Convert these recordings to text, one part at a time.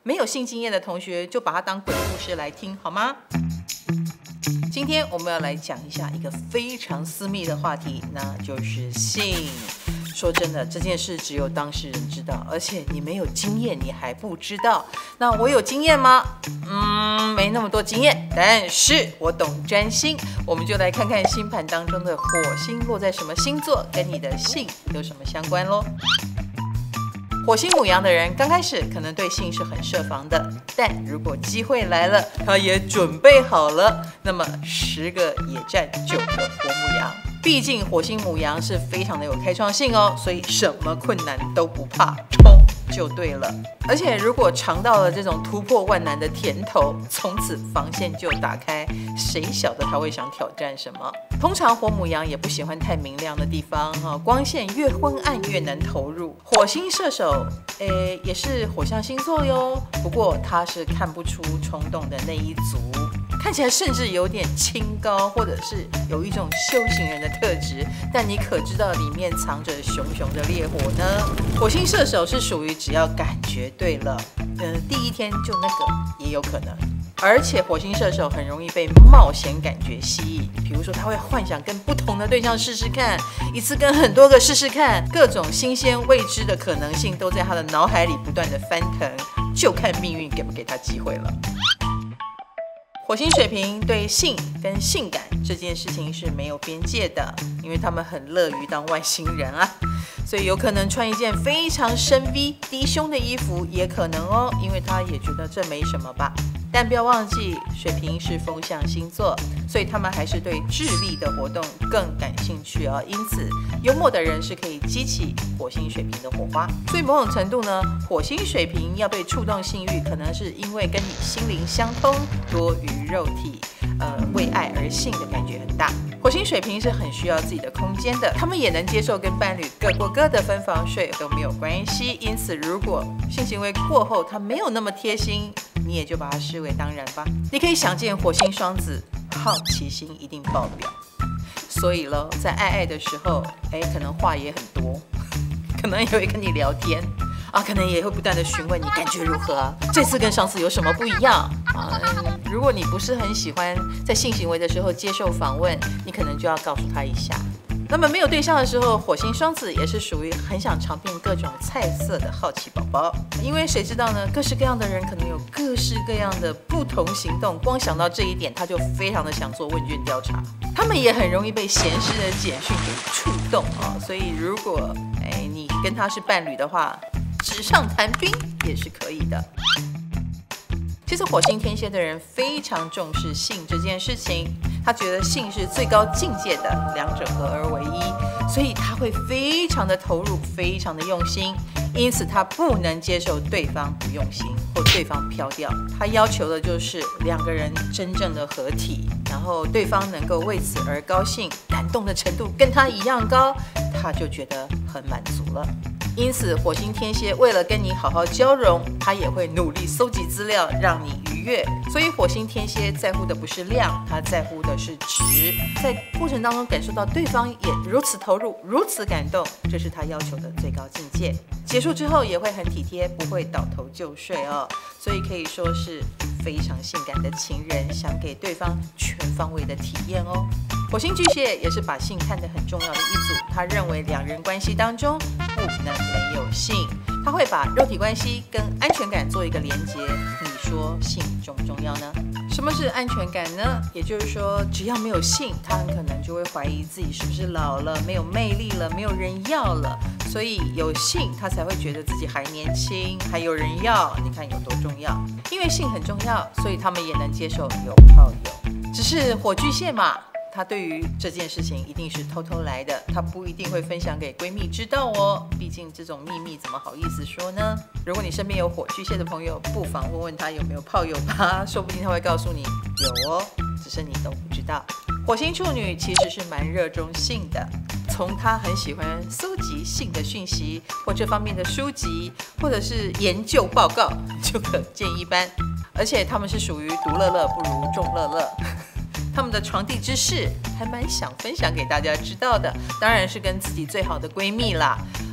没有性经验的同学就把它当鬼故事来听好吗？今天我们要来讲一下一个非常私密的话题，那就是性。说真的，这件事只有当事人知道，而且你没有经验，你还不知道。那我有经验吗？没那么多经验，但是我懂占星。我们就来看看星盘当中的火星落在什么星座，跟你的性有什么相关咯。火星牡羊的人刚开始可能对性是很设防的，但如果机会来了，他也准备好了，那么10个也占9个火牡羊。毕竟火星牡羊是非常的有开创性哦，所以什么困难都不怕，冲就对了。而且如果尝到了这种突破万难的甜头，从此防线就打开，谁晓得他会想挑战什么？通常火牡羊也不喜欢太明亮的地方，光线越昏暗越能投入。火星射手也是火象星座哟，不过他是看不出冲动的那一族，看起来甚至有点清高，或者是有一种修行人的特质，但你可知道里面藏着熊熊的烈火呢？火星射手是属于只要感觉对了，第一天就那个也有可能。而且火星射手很容易被冒险感觉吸引，比如说他会幻想跟不同的对象试试看，一次跟很多个试试看，各种新鲜未知的可能性都在他的脑海里不断的翻腾，就看命运给不给他机会了。火星水瓶对性跟性感这件事情是没有边界的，因为他们很乐于当外星人啊，所以有可能穿一件非常深 V 低胸的衣服也可能哦，因为他也觉得这没什么吧。但不要忘记，水瓶是风象星座，所以他们还是对智力的活动更感兴趣哦。因此，幽默的人是可以激起火星水瓶的火花。所以某种程度呢，火星水瓶要被触动性欲，可能是因为跟你心灵相通，多于肉体，为爱而性的感觉很大。火星水瓶是很需要自己的空间的，他们也能接受跟伴侣各过各的分房睡都没有关系。因此，如果性行为过后他没有那么贴心，你也就把它视为当然吧。你可以想见火星双子好奇心一定爆表，所以咯，在爱的时候，可能话也很多，可能也会跟你聊天啊，可能也会不断的询问你感觉如何，这次跟上次有什么不一样啊？如果你不是很喜欢在性行为的时候接受访问，你可能就要告诉他一下。那么没有对象的时候，火星双子也是属于很想尝遍各种菜色的好奇宝宝，因为谁知道呢？各式各样的人可能有各式各样的不同行动，光想到这一点，他就非常的想做问卷调查。他们也很容易被闲适的简讯给触动啊，所以如果你跟他是伴侣的话，纸上谈兵也是可以的。其实火星天蝎的人非常重视性这件事情，他觉得性是最高境界的，两者合而为一，所以他会非常的投入，非常的用心，因此他不能接受对方不用心或对方飘掉，他要求的就是2个人真正的合体，然后对方能够为此而高兴，感动的程度跟他一样高，他就觉得很满足了。因此火星天蝎为了跟你好好交融，他也会努力搜集资料让你愉悦。所以火星天蝎在乎的不是量，他在乎的是质，在过程当中感受到对方也如此投入，如此感动，这是他要求的最高境界。结束之后也会很体贴，不会倒头就睡哦，所以可以说是非常性感的情人，想给对方全方位的体验哦。火星巨蟹也是把性看得很重要的一组，他认为2人关系当中不能没有性，他会把肉体关系跟安全感做一个连结。你说性重不重要呢？什么是安全感呢？也就是说，只要没有性，他很可能就会怀疑自己是不是老了，没有魅力了，没有人要了。所以有性，他才会觉得自己还年轻，还有人要。你看有多重要？因为性很重要，所以他们也能接受有炮友。只是火巨蟹嘛，他对于这件事情一定是偷偷来的，他不一定会分享给闺蜜知道哦，毕竟这种秘密怎么好意思说呢？如果你身边有火巨蟹的朋友，不妨问问他有没有炮友吧，说不定他会告诉你有哦，只是你都不知道。火星处女其实是蛮热衷性的，从他很喜欢搜集性的讯息或这方面的书籍或者是研究报告就可见一斑，而且他们是属于独乐乐不如众乐乐，他们的床地之事还蛮想分享给大家知道的，当然是跟自己最好的闺蜜啦。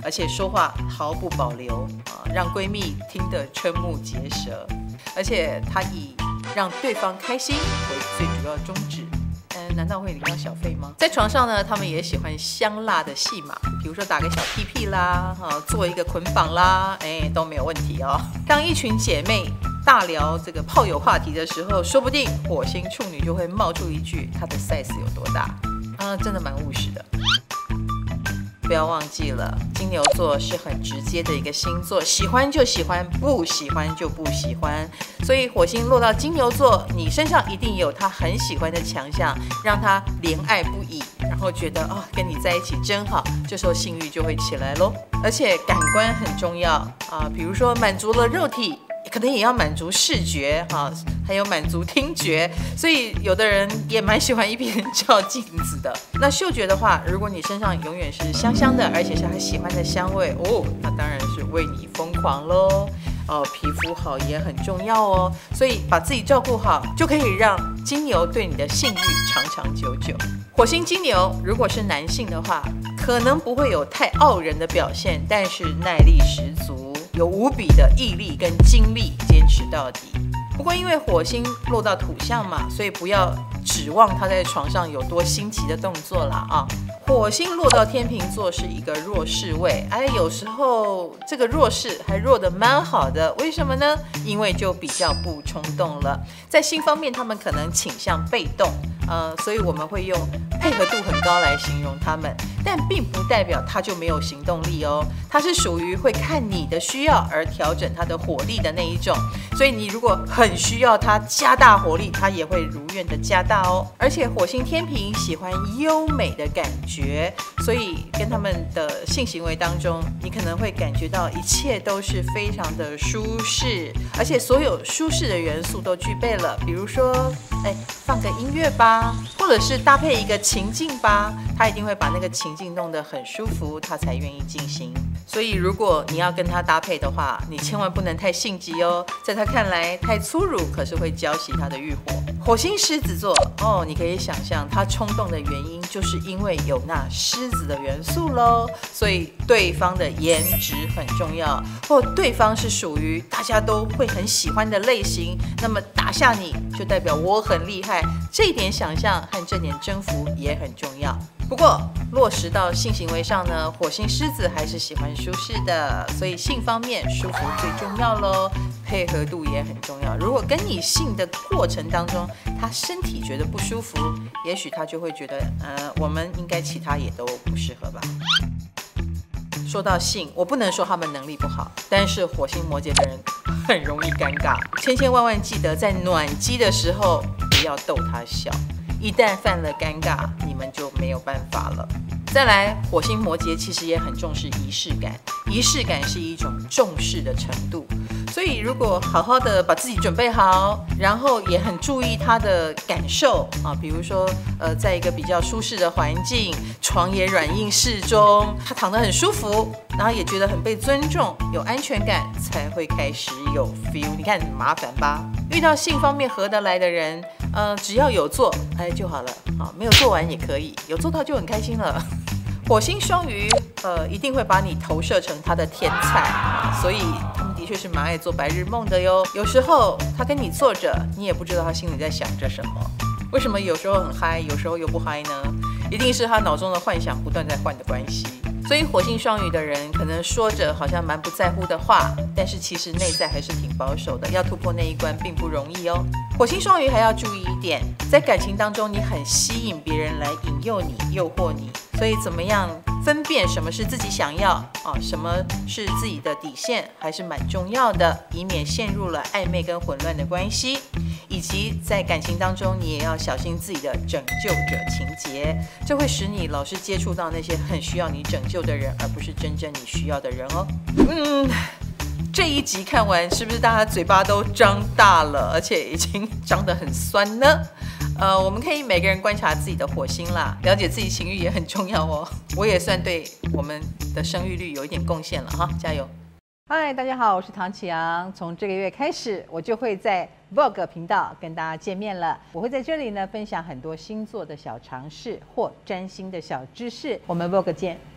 而且说话毫不保留让闺蜜听得瞠目结舌，而且她以让对方开心为最主要宗旨。难道会领到小费吗？在床上呢，他们也喜欢香辣的戏码，比如说打个小屁屁啦，做一个捆绑啦，都没有问题哦。当一群姐妹大聊这个炮友话题的时候，说不定火星处女就会冒出一句她的 size 有多大真的蛮务实的。不要忘记了，金牛座是很直接的一个星座，喜欢就喜欢，不喜欢就不喜欢。所以火星落到金牛座，你身上一定有他很喜欢的强项，让他怜爱不已，然后觉得跟你在一起真好，这时候性欲就会起来咯。而且感官很重要比如说满足了肉体，可能也要满足视觉还有满足听觉，所以有的人也蛮喜欢一边照镜子的。那嗅觉的话，如果你身上永远是香香的，而且是他喜欢的香味那当然是为你疯狂咯。皮肤好也很重要哦，所以把自己照顾好，就可以让金牛对你的性欲长长久久。火星金牛如果是男性的话，可能不会有太傲人的表现，但是耐力十足，有无比的毅力跟精力，坚持到底。不过因为火星落到土象嘛，所以不要指望他在床上有多新奇的动作啦火星落到天秤座是一个弱势位，有时候这个弱势还弱得蛮好的，为什么呢？因为就比较不冲动了，在性方面他们可能倾向被动，所以我们会用配合度很高来形容他们，但并不代表他就没有行动力哦，他是属于会看你的需要而调整他的火力的那一种，所以你如果很需要他加大火力，他也会如愿的加大哦。而且火星天秤喜欢优美的感觉，所以跟他们的性行为当中，你可能会感觉到一切都是非常的舒适，而且所有舒适的元素都具备了，比如说放个音乐吧，或者是搭配一个情境吧，他一定会把那个情境弄得很舒服，他才愿意进行。所以如果你要跟他搭配的话，你千万不能太性急哦，在他看来太粗鲁，可是会浇熄他的欲火。火星狮子座你可以想象他冲动的原因就是因为有那狮子的元素咯，所以对方的颜值很重要，或对方是属于大家都会很喜欢的类型，那么打下你就代表我很厉害，这一点想象和这点征服也很重要。不过落实到性行为上呢，火星狮子还是喜欢舒适的，所以性方面舒服最重要咯，配合度也很重要。如果跟你性的过程当中他身体觉得不舒服，也许他就会觉得我们应该其他也都不适合吧。说到性，我不能说他们能力不好，但是火星摩羯的人很容易尴尬，千万记得在暖机的时候不要逗他笑，一旦犯了尴尬，你们就没有办法了。再来，火星摩羯其实也很重视仪式感，仪式感是一种重视的程度，所以如果好好的把自己准备好，然后也很注意他的感受比如说在一个比较舒适的环境，床也软硬适中，他躺得很舒服，然后也觉得很被尊重，有安全感，才会开始有 feel。你看很麻烦吧？遇到性方面合得来的人，只要有做就好了没有做完也可以，有做到就很开心了。火星双鱼一定会把你投射成他的天菜，所以他们的确是蛮爱做白日梦的哟。有时候他跟你坐着，你也不知道他心里在想着什么。为什么有时候很嗨，有时候又不嗨呢？一定是他脑中的幻想不断在换的关系。所以火星双鱼的人可能说着好像蛮不在乎的话，但是其实内在还是挺保守的，要突破那一关并不容易哦。火星双鱼还要注意一点，在感情当中你很吸引别人来引诱你、诱惑你，所以怎么样分辨什么是自己想要什么是自己的底线，还是蛮重要的，以免陷入了暧昧跟混乱的关系。以及在感情当中，你也要小心自己的拯救者情节，这会使你老是接触到那些很需要你拯救的人，而不是真正你需要的人哦。这一集看完，是不是大家嘴巴都张大了，而且已经张得很酸呢？我们可以每个人观察自己的火星啦，了解自己情欲也很重要哦。我也算对我们的生育率有一点贡献了哈，加油！嗨，大家好，我是唐启阳。从这个月开始，我就会在 Vogue 频道跟大家见面了。我会在这里呢分享很多星座的小常识或占星的小知识。我们 Vogue 见。